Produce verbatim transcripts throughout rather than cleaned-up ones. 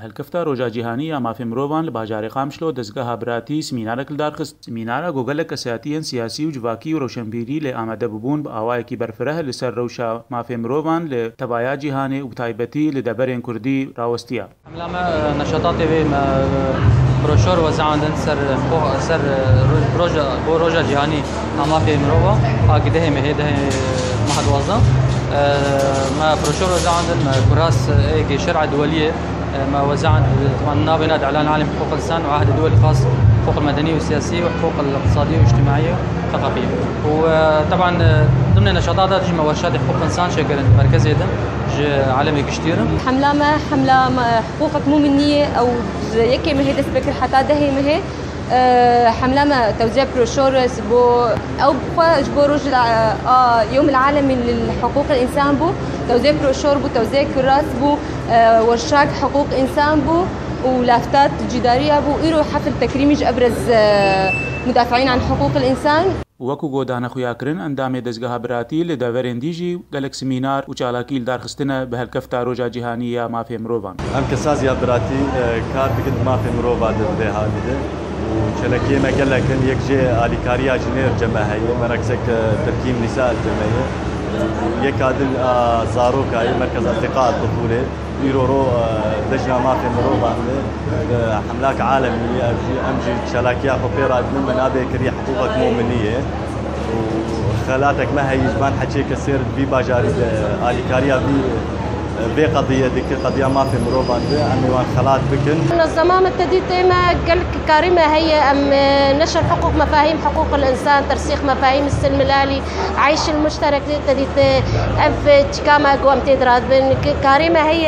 هالكفتا روجا جیهانی مافی مروان لباجار قامشلو دزگاه براتی سمینارك لدارخست سمینارا گوگلك سياسيا سياسي و جواكي و روشنبيري لآمده ببون بآوائكي برفره لسر روشا مافی مروان لتبايا جيهاني و تايبتي لدبرين كردي راوستيا. حملة نشاطاتي في بروشور وزعندن سر سر روجا روجا جيهاني مافي مروان اكيده مهده محد وظن ما بروشور وزعندن كراس ايكي شرع دوليه ما وزعت طبعا نابنات اعلان عالم حقوق الانسان وعهد دولي خاص حقوق المدنيه والسياسيه وحقوق الاقتصاديه والاجتماعيه والثقافيه. وطبعا ضمن نشاطات تجي ورشات حقوق الانسان شكل مركزي دم عالمي كشتير. حمله ما حمله حقوقك مو منيه او يكي ما هي دسبك حتى ده ما هي حمله ما توزيع بروشور بو او بخوا جبو رجل اه يوم العالمي لحقوق الانسان بو توزيع بروشور بو توزيع كراس بو ورشاك حقوق انسان بو ولافتات جداريه بو ايرو حفل تكريمي ابرز مدافعين عن حقوق الانسان. وەکو گۆدانە خویاکردن ئەندامێ دەستگەها براتی لە دەڤەرێن دیژی گەلک سمینار و چالاکی دارخستنە بە هەلکەفتا ڕۆژا جیهانی یا مافی مرۆڤان. ئەم کەسازیا براتی کار بکرد مافی مرۆڤ دەبێ هادیدە و چەلەکێمە گەلەکن یەکجێ ئالیکاریا ژنێر جەمە هەیە مەرەکسێک ترکیم نیسا جەمەیە یەک عادل زاروکای مرکز التقاء الطفولة يرورو دجنا مافي مروبان حملاك عالمي امجي شلاكيا خبيرات من منابع كري حقوقك مؤمنيه وخلاتك ما هي جبان حكي كثير بي باجاري اليكاريا بي بي قضيه ديك قضيه مافي مروبان عنوان خلات بكن النظام التديت ما قال كارمه هي ام نشر حقوق مفاهيم حقوق الانسان ترسيخ مفاهيم السلم الالي عيش المشترك تديت اف تشكاما قوم تدراد كارمه هي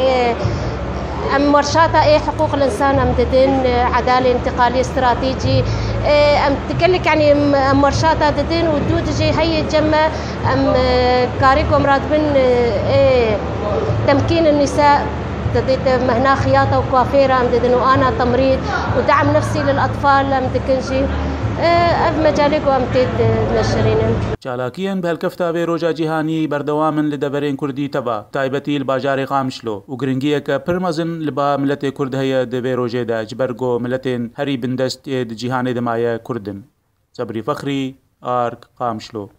ام ورشاتها ايه حقوق الانسان ام تدين عداله انتقاليه استراتيجي ام تكلك يعني ام ورشاتها تدين ودود جي هي جمع ام كاريكم راتبن ايه تمكين النساء تديت هنا خياطه وكوافيره ام تدين وانا تمريض ودعم نفسي للاطفال ام تكنجي اف مجالك وامتد نشرين چالاکیان بهالکفتا به روجا جیهانی بردوامن لدبرین کردی تبا تایبتی الباجار قامشلو و گرنگیه که پرمزن لبا ملت کرد هيا دبي روجه دا جبرگو ملتين هری بندست جیهانی دمایه کردن. صبری فخری آرک قامشلو.